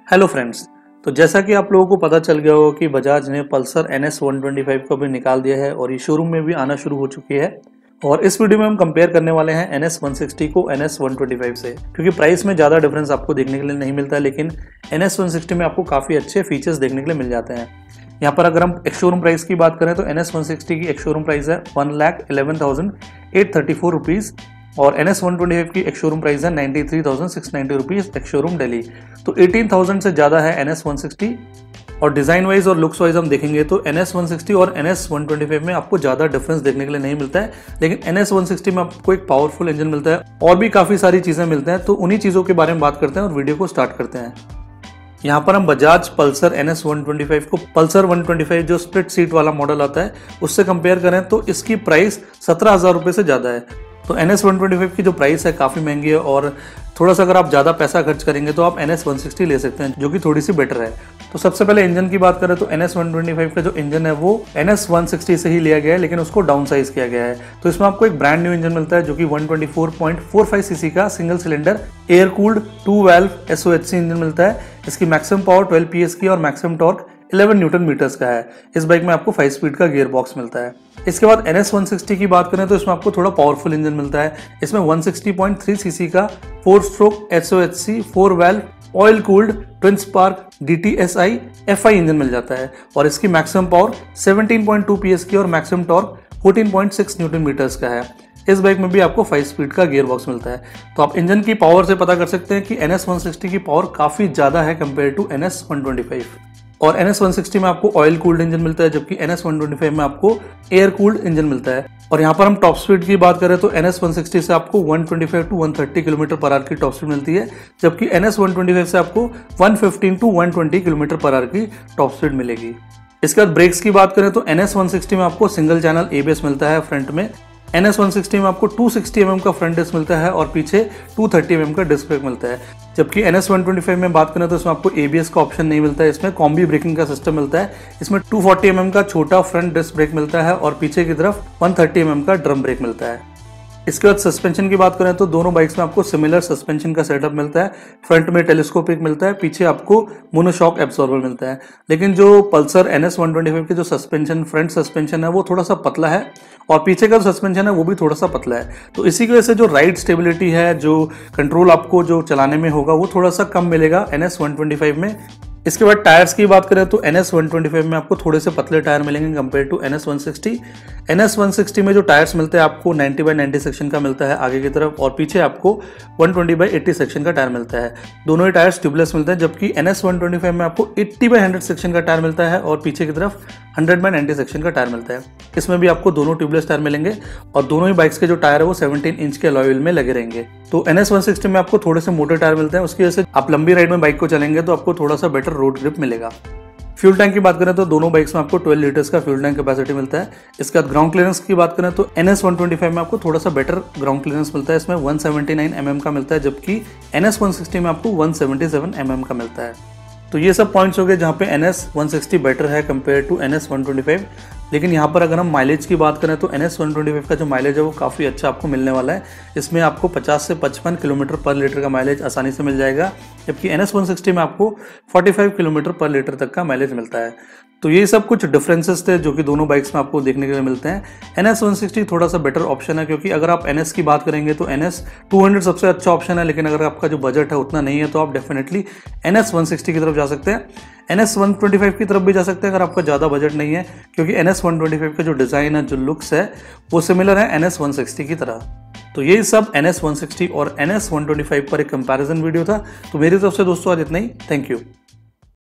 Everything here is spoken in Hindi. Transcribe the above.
Hello friends. तो जैसा कि आप लोगों को पता चल गया होगा कि बजाज ने पल्सर NS 125 को भी निकाल दिया है और ये शोरूम में भी आना शुरू हो चुकी है। और इस वीडियो में हम कंपेयर करने वाले हैं NS 160 को NS 125 से, क्योंकि प्राइस में ज़्यादा डिफरेंस आपको देखने के लिए नहीं मिलता है, लेकिन NS 160 में आपको काफ़ी अच्छे फीचर्स देखने के लिए मिल जाते हैं। यहाँ पर अगर हम एक शोरूम प्राइस की बात करें तो NS 160 की एक शोरूम प्राइस है 1,11,834 रुपीज़ और NS 125 की एक शोरूम प्राइस है 93,690 रुपीज़ एक शोरूम दिल्ली। तो 18,000 से ज़्यादा है NS 160। और डिज़ाइन वाइज और लुक्स वाइज हम देखेंगे तो NS 160 और NS 125 में आपको ज़्यादा डिफरेंस देखने के लिए नहीं मिलता है, लेकिन NS 160 में आपको एक पावरफुल इंजन मिलता है और भी काफ़ी सारी चीज़ें मिलते हैं। तो उन्हीं चीज़ों के बारे में बात करते हैं और वीडियो को स्टार्ट करते हैं। यहाँ पर हम बजाज पल्सर NS 125 को पल्सर 125 जो स्प्लिट सीट वाला मॉडल आता है उससे कंपेयर करें तो इसकी प्राइस 17,000 रुपये से ज़्यादा है। तो NS 125 की जो प्राइस है काफ़ी महंगी है और थोड़ा सा अगर आप ज़्यादा पैसा खर्च करेंगे तो आप NS 160 ले सकते हैं, जो कि थोड़ी सी बेटर है। तो सबसे पहले इंजन की बात करें तो NS 125 का जो इंजन है वो NS 160 से ही लिया गया है, लेकिन उसको डाउन साइज किया गया है। तो इसमें आपको एक ब्रांड न्यू इंजन मिलता है जो कि 124.45 सीसी का single cylinder air cooled 2 valve SOHC engine मिलता है। इसकी मैक्सिमम पावर 12 PS की और मैक्सिमम टॉर्क 11 न्यूटन मीटर्स का है। इस बाइक में आपको 5 स्पीड का गियर बॉक्स मिलता है। इसके बाद NS 160 की बात करें तो इसमें आपको थोड़ा पावरफुल इंजन मिलता है। इसमें 160.3 सीसी का 4 stroke SOHC 4 valve oil cooled twin spark DTSI FI engine मिल जाता है और इसकी मैक्सिमम पावर 17.2 PS की और मैक्सिमम टॉर्क 14.6 न्यूटन मीटर्स का है। इस बाइक में भी आपको 5 स्पीड का गियर बॉक्स मिलता है। तो आप इंजन की पावर से पता कर सकते हैं कि NS 160 की पावर काफ़ी ज़्यादा है कंपेयर टू NS 125। और NS 160 में आपको ऑयल कूल्ड इंजन मिलता है, जबकि NS 125 में आपको एयर कूल्ड इंजन मिलता है। और यहाँ पर हम टॉप स्पीड की बात करें तो NS 160 से आपको 125 टू 130 किलोमीटर पर आवर की टॉप स्पीड मिलती है, जबकि NS 125 से आपको 115 टू 120 किलोमीटर पर आवर की टॉप स्पीड मिलेगी। इसके बाद ब्रेक्स की बात करें तो NS 160 में आपको सिंगल चैनल ABS मिलता है फ्रंट में। NS 160 में आपको 260 mm का फ्रंट डिस्क मिलता है और पीछे 230 mm का डिस्क ब्रेक मिलता है, जबकि NS 125 में बात करें तो इसमें आपको ABS का ऑप्शन नहीं मिलता है। इसमें कॉम्बी ब्रेकिंग का सिस्टम मिलता है। इसमें 240 mm का छोटा फ्रंट डिस्क ब्रेक मिलता है और पीछे की तरफ 130 mm का ड्रम ब्रेक मिलता है। इसके बाद सस्पेंशन की बात करें तो दोनों बाइक्स में आपको सिमिलर सस्पेंशन का सेटअप मिलता है। फ्रंट में टेलीस्कोपिक मिलता है, पीछे आपको मोनोशॉक एब्जॉर्बर मिलता है। लेकिन जो पल्सर NS 125 की जो सस्पेंशन फ्रंट सस्पेंशन है वो थोड़ा सा पतला है और पीछे का जो सस्पेंशन है वो भी थोड़ा सा पतला है। तो इसी की वजह से जो राइड स्टेबिलिटी है, जो कंट्रोल आपको जो चलाने में होगा वो थोड़ा सा कम मिलेगा NS 125 में। इसके बाद टायर्स की बात करें तो NS 125 में आपको थोड़े से पतले टायर मिलेंगे कंपेयर टू NS 160। NS 160 में जो टायर्स मिलते हैं आपको 90/90 सेक्शन का मिलता है आगे की तरफ और पीछे आपको 120/80 सेक्शन का टायर मिलता है। दोनों ही टायर्स ट्यूबलेस मिलते हैं, जबकि NS 125 में आपको 80/100 सेक्शन का टायर मिलता है और पीछे की तरफ 100/90 सेक्शन का टायर मिलता है। इसमें भी आपको दोनों ट्यूबलेस टायर मिलेंगे और दोनों ही बाइक्स के जो टायर है वो 17 इंच के अलॉय व्हील में लगे रहेंगे। तो NS 160 में आपको थोड़े से मोटे टायर मिलते हैं, उसकी वजह से आप लंबी राइड में बाइक को चलेंगे तो आपको थोड़ा सा बेटर रोड ग्रिप मिलेगा। फ्यूल टैंक की बात करें तो दोनों बाइक्स में आपको 12 लीटर्स का फ्यूल टैंक कैपेसिटी मिलता है। इसके बाद ग्राउंड क्लियरेंस की बात करें तो NS 125 में आपको थोड़ा सा बेटर ग्राउंड क्लियरेंस मिलता है। इसमें 179 mm का मिलता है, जबकि NS 160 में आपको 177 mm का मिलता है। तो ये सब पॉइंट्स हो गए जहाँ पे NS 160 बेटर है कंपेयर टू NS 125। लेकिन यहाँ पर अगर हम माइलेज की बात करें तो NS 125 का जो माइलेज है वो काफ़ी अच्छा आपको मिलने वाला है। इसमें आपको 50 से 55 किलोमीटर पर लीटर का माइलेज आसानी से मिल जाएगा, जबकि NS 160 में आपको 45 किलोमीटर पर लीटर तक का माइलेज मिलता है। तो ये सब कुछ डिफरेंसेस थे जो कि दोनों बाइक्स में आपको देखने के लिए मिलते हैं। NS 160 थोड़ा सा बेटर ऑप्शन है, क्योंकि अगर आप NS की बात करेंगे तो NS 200 सबसे अच्छा ऑप्शन है, लेकिन अगर आपका जो बजट है उतना नहीं है तो आप डेफिनेटली NS 160 की तरफ जा सकते हैं। NS 125 की तरफ भी जा सकते हैं अगर आपका ज़्यादा बजट नहीं है, क्योंकि NS 125 का जो डिज़ाइन है, जो लुक्स है वो सिमिलर है NS 160 की तरह। तो ये सब NS 160 और NS 125 पर एक कंपैरिजन वीडियो था। तो मेरी तरफ से दोस्तों आज इतना ही। Thank you.